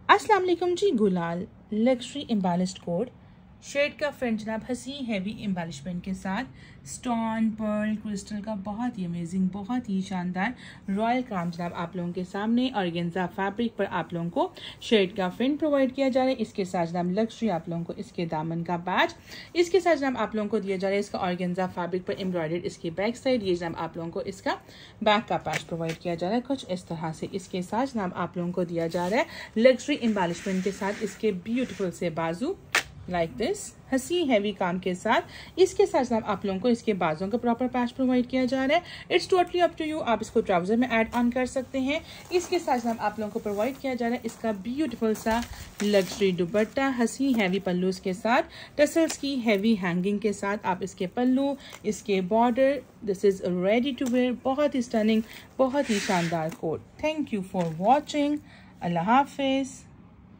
अस्सलाम वालेकुम जी। गुलाल लग्जरी एम्बेलिश्ड कोट शेड का फ्रंट जनाब हसी हैवी एम्बेलिशमेंट के साथ स्टोन पर्ल क्रिस्टल का बहुत ही अमेजिंग, बहुत ही शानदार रॉयल काम जनाब आप लोगों के सामने ऑर्गेन्जा फैब्रिक पर आप लोगों को शेड का फ्रंट प्रोवाइड किया जा रहा है। इसके साथ जनाब लग्जरी आप लोगों को इसके दामन का बैच, इसके साथ जनाब आप लोगों को दिया जा रहा है इसका ऑर्गेन्जा फैब्रिक पर एम्ब्रॉयडर्ड इसकी बैक साइड, ये जनाब आप लोगों को इसका बैक का पैच प्रोवाइड किया जा रहा है कुछ इस तरह से। इसके साथ जनाब आप लोगों को दिया जा रहा है लग्जरी एम्बेलिशमेंट के साथ इसके ब्यूटीफुल से बाजू लाइक दिस हसी हैवी काम के साथ। इसके साथ जनाब आप लोगों को इसके बाजों का प्रॉपर पैच प्रोवाइड किया जा रहा है। It's totally up to you, आप इसको ट्राउजर में ऐड ऑन कर सकते हैं। इसके साथ जनाब आप लोगों को प्रोवाइड किया जा रहा है इसका ब्यूटीफुल सा लग्जरी दुपट्टा हसी हैवी पल्लू के साथ, टसल्स की हैवी हैंगिंग के साथ। आप इसके पल्लू, इसके border, this is ready to wear. बहुत ही स्टनिंग, बहुत ही शानदार कोट। Thank you for watching. अल्लाह हाफिज।